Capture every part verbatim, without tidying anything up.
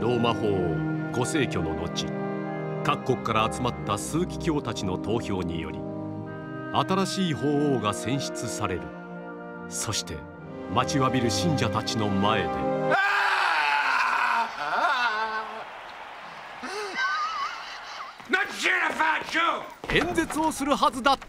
ローマ法王ご逝去の後、各国から集まった枢機卿たちの投票により新しい法王が選出される。そして待ちわびる信者たちの前で演説をするはずだった。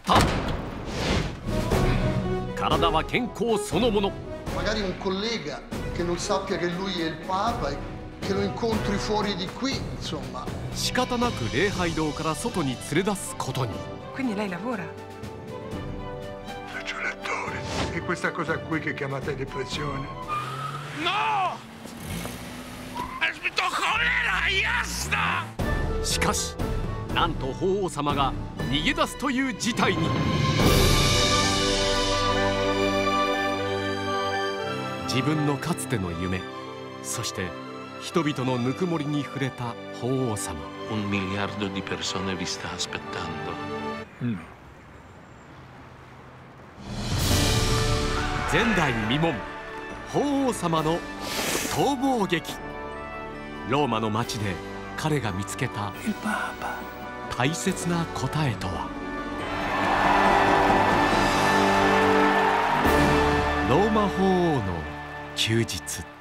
体は健康そのもの。 Magari un collega che non sappia che lui è il Papa e che lo incontri fuori di qui, insomma. 仕方なく礼拝堂から外に連れ出すことに。 Quindi lei lavora? Faccio l'attore. E questa cosa qui che chiamate depressione? No! Esbito cholera, jasna! しかし、なんと法皇様が逃げ出すという事態に。自分のかつての夢、そして人々のぬくもりに触れた法皇様。 Un miliardo di persone vi sta aspettando. No. 前代未聞、法皇様の逃亡劇。ローマの街で彼が見つけた大切な答えとは。ローマ法王の休日。